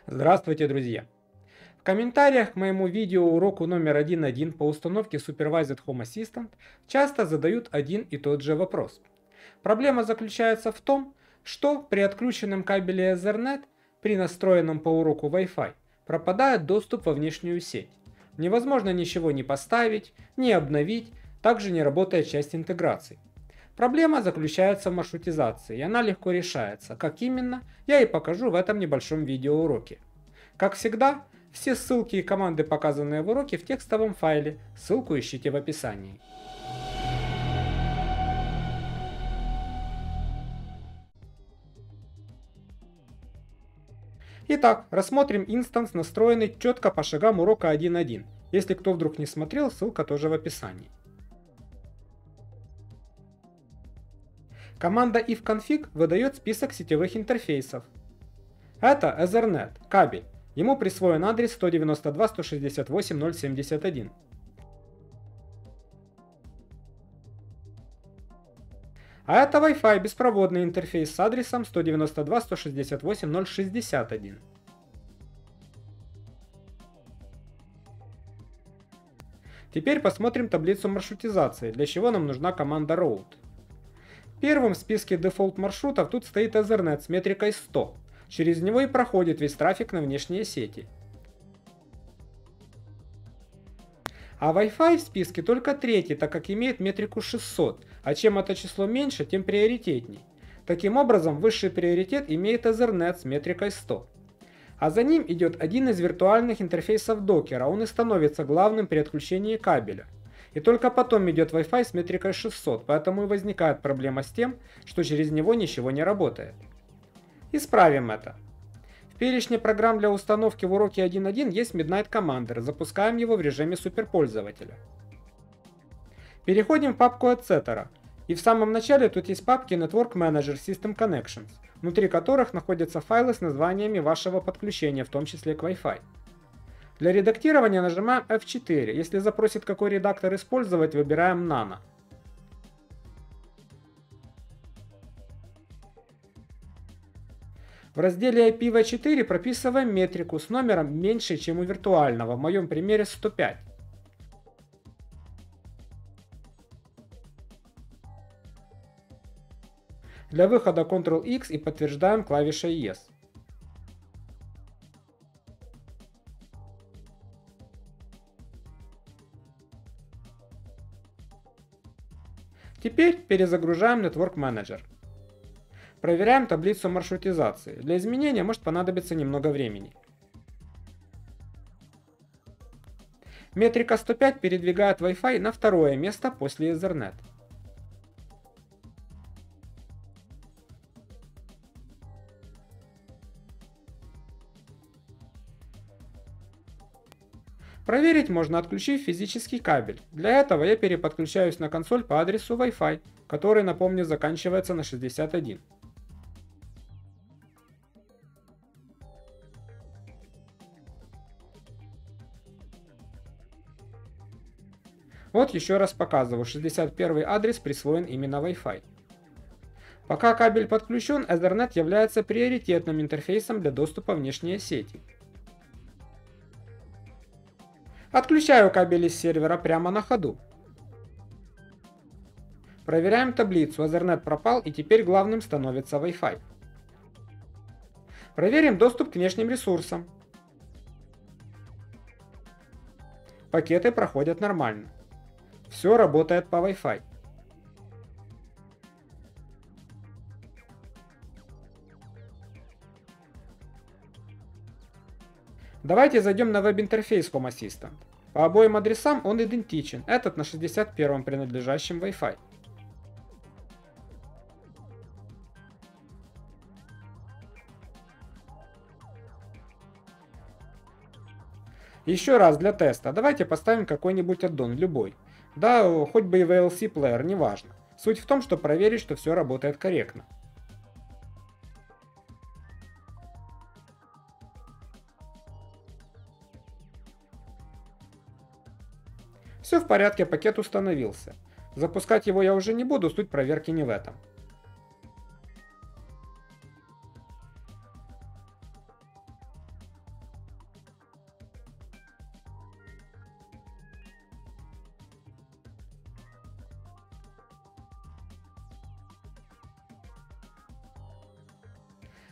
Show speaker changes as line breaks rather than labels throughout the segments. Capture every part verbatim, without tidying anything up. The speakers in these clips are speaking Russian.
Здравствуйте, друзья! В комментариях к моему видеоуроку номер один точка один по установке Supervised Home Assistant часто задают один и тот же вопрос. Проблема заключается в том, что при отключенном кабеле Ethernet при настроенном по уроку Wi-Fi пропадает доступ во внешнюю сеть. Невозможно ничего не поставить, не обновить, также не работает часть интеграции. Проблема заключается в маршрутизации, и она легко решается. Как именно, я и покажу в этом небольшом видеоуроке. Как всегда, все ссылки и команды, показанные в уроке, в текстовом файле, ссылку ищите в описании. Итак, рассмотрим инстанс, настроенный четко по шагам урока один точка один. Если кто вдруг не смотрел, ссылка тоже в описании. Команда ifconfig выдает список сетевых интерфейсов. Это Ethernet, кабель. Ему присвоен адрес сто девяносто два точка сто шестьдесят восемь точка ноль точка семьдесят один. А это Wi-Fi беспроводный интерфейс с адресом сто девяносто два точка сто шестьдесят восемь точка ноль точка шестьдесят один. Теперь посмотрим таблицу маршрутизации, для чего нам нужна команда route. Первым в списке дефолт маршрутов тут стоит Ethernet с метрикой сто. Через него и проходит весь трафик на внешние сети. А Wi-Fi в списке только третий, так как имеет метрику шестьсот, а чем это число меньше, тем приоритетней. Таким образом, высший приоритет имеет Ethernet с метрикой сто. А за ним идет один из виртуальных интерфейсов докера, он и становится главным при отключении кабеля. И только потом идет Wi-Fi с метрикой шестьсот, поэтому и возникает проблема с тем, что через него ничего не работает. Исправим это. В перечне программ для установки в уроке один точка один есть Midnight Commander, запускаем его в режиме суперпользователя. Переходим в папку etc. И в самом начале тут есть папки Network Manager System Connections, внутри которых находятся файлы с названиями вашего подключения, в том числе к Wi-Fi. Для редактирования нажимаем эф четыре, если запросит какой редактор использовать, выбираем Nano. В разделе ай пи ви четыре прописываем метрику с номером меньше, чем у виртуального, в моем примере сто пять. Для выхода контрол икс и подтверждаем клавишей Yes. Теперь перезагружаем Network Manager. Проверяем таблицу маршрутизации. Для изменения может понадобиться немного времени. Метрика сто пять передвигает Wi-Fi на второе место после Ethernet. Проверить можно, отключив физический кабель. Для этого я переподключаюсь на консоль по адресу Wi-Fi, который, напомню, заканчивается на шестьдесят один. Вот еще раз показываю, шестьдесят первый адрес присвоен именно Wi-Fi. Пока кабель подключен, Ethernet является приоритетным интерфейсом для доступа в внешние сети. Отключаю кабель из сервера прямо на ходу. Проверяем таблицу, Ethernet пропал и теперь главным становится Wi-Fi. Проверим доступ к внешним ресурсам. Пакеты проходят нормально. Все работает по Wi-Fi. Давайте зайдем на веб-интерфейс Home Assistant. По обоим адресам он идентичен, этот на шестьдесят первом принадлежащем Wi-Fi. Еще раз для теста, давайте поставим какой-нибудь аддон, любой. Да, хоть бы и ви эл си плеер, неважно. Суть в том, что проверить, что все работает корректно. Все в порядке, пакет установился. Запускать его я уже не буду, суть проверки не в этом.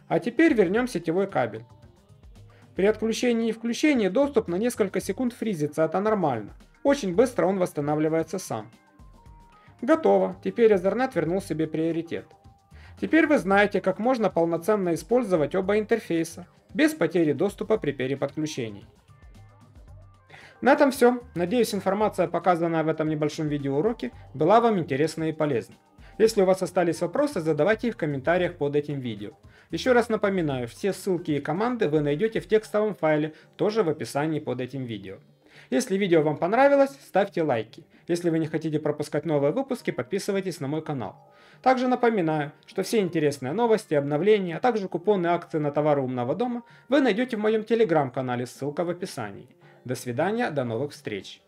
А теперь вернем сетевой кабель. При отключении и включении доступ на несколько секунд фризится, это нормально. Очень быстро он восстанавливается сам. Готово, теперь Ethernet вернул себе приоритет. Теперь вы знаете, как можно полноценно использовать оба интерфейса, без потери доступа при переподключении. На этом все. Надеюсь, информация, показанная в этом небольшом видеоуроке, была вам интересна и полезна. Если у вас остались вопросы, задавайте их в комментариях под этим видео. Еще раз напоминаю, все ссылки и команды вы найдете в текстовом файле, тоже в описании под этим видео. Если видео вам понравилось, ставьте лайки. Если вы не хотите пропускать новые выпуски, подписывайтесь на мой канал. Также напоминаю, что все интересные новости, обновления, а также купоны акции на товары умного дома вы найдете в моем телеграм-канале, ссылка в описании. До свидания, до новых встреч!